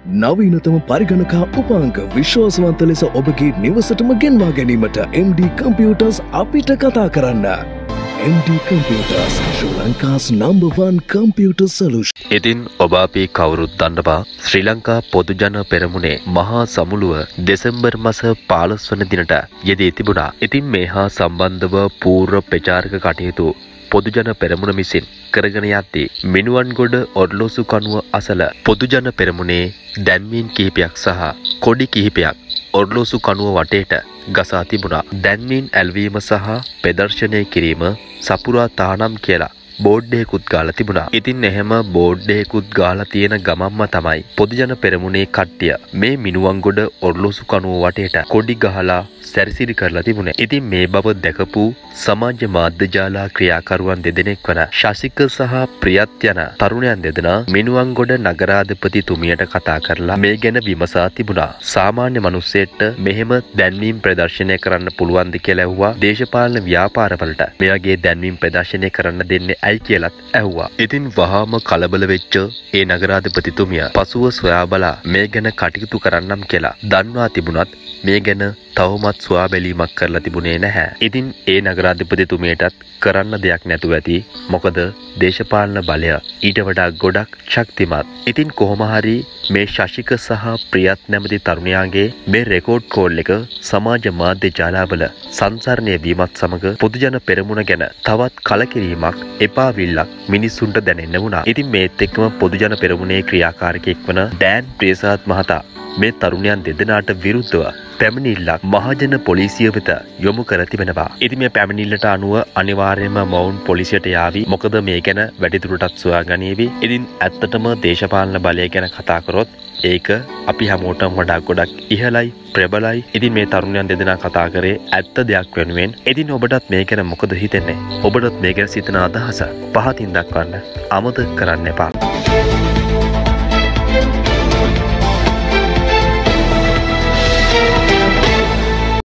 නවීනතම පරිගණක උපාංග විශ්වාසවන්ත ලෙස ඔබගේ නිවසටම ගෙන්වා ගැනීමට MD Computers අපිට කතා කරන්න. MD Computers, Sri Lanka's #1 computer solution. ඉතින් ඔබ අපි කවුරුත් දන්නවා ශ්‍රී ලංකා පොදු ජන පෙරමුණේ මහා සමුළුව දෙසැම්බර් මාස 15 වන දිනට යෙදී තිබුණා. ඉතින් මේ හා සම්බන්ධව පූර්ව ප්‍රචාරක කටයුතු පොදු ජන පෙරමුණ විසින් කරගෙන යද්දී මිනුවන්ගොඩ ඔර්ලෝසු කණුව අසල පොදු ජන පෙරමුණේ දැන්වීම් කිහිපයක් සහ කොඩි කිහිපයක් ඔර්ලෝසු කණුව වටේට ගසා තිබුණා. දැන්වීම් ඇල්වීම සහ ප්‍රදර්ශනය කිරීම සපුරා තානම් කියලා බෝඩ් එකකුත් ගාලා තිබුණා. ඉතින් එහෙම බෝඩ් එකකුත් ගාලා තියෙන ගමම්ම තමයි පොදු ජන පෙරමුණේ කට්ටිය මේ මිනුවන්ගොඩ ඔර්ලෝසු කණුව වටේට කොඩි ගහලා සැරසිලි කරලා තිබුණේ. ඉතින් මේ බව දැකපු සමාජ මාධ්‍ය ජාලා ක්‍රියාකරුවන් දෙදෙනෙක් වන ශාසික සහ ප්‍රියත් යන තරුණයන් දෙදෙනා මිනුවන්ගොඩ නගරාධිපතිතුමියට කතා කරලා මේ ගැන විමසා තිබුණා. සාමාන්‍ය මිනිස්සෙට මෙහෙම දැන්වීම් ප්‍රදර්ශනය කරන්න පුළුවන්ද කියලා ඇහුවා. දේශපාලන ව්‍යාපාරවලට මේ වගේ දැන්වීම් ප්‍රදර්ශනය කරන්න දෙන්නේ ඇයි කියලාත් ඇහුවා. ඉතින් වහාම කලබල වෙච්ච ඒ නගරාධිපතිතුමිය පසුව සොයා බලා මේ ගැන කටයුතු කරන්නම් කියලා දන්වා තිබුණත් මේ ගැන තවමත් සොයා බැලීමක් කරලා තිබුණේ නැහැ. ඉතින් ඒ නගරාධිපතිතුමියටත් කරන්න දෙයක් නැතුව ඇති. මොකද දේශපාලන බලය ඊට වඩා ගොඩක් ශක්තිමත්. ඉතින් කොහොම හරි මේ ශාසික සහ ප්‍රියත් නැමැති තරුණයාගේ මේ රෙකෝඩ් කෝල් එක සමාජ මාධ්‍ය ජාලාවල සංසරණය වීමත් සමග පොදු ජන පෙරමුණ ගැන තවත් කලකිරීමක් එපාවිල්ලක් මිනිස්සුන්ට දැනෙන්න වුණා. ඉතින් මේත් එක්කම පොදු ජන පෙරමුණේ ක්‍රියාකාරකෙක් වන ඩෑන් ප්‍රියසාද් මහතා මේ තරුණයන් දෙදෙනාට විරුද්ධව පැමිණිල්ලක් මහජන පොලිසිය වෙත යොමු කර තිබෙනවා. ඉතින් මේ පැමිණිල්ලට අනුව අනිවාර්යයෙන්ම මොවුන් පොලිසියට යාවි. මොකද මේ ගැන වැඩිදුරටත් සොයා ගනීවි. ඉතින් ඇත්තටම දේශපාලන බලය ගැන කතා කරොත් ඒක අපි හැමෝටම වඩා ගොඩක් ඉහළයි ප්‍රබලයි. ඉතින් මේ තරුණයන් දෙදෙනා කතා කරේ ඇත්ත දෙයක් වෙනුවෙන්. ඉතින් ඔබටත් මේ ගැන මොකද හිතෙන්නේ? ඔබටත් මේ ගැන සිතන අදහස පහතින් දක්වන්න අමතක කරන්න එපා.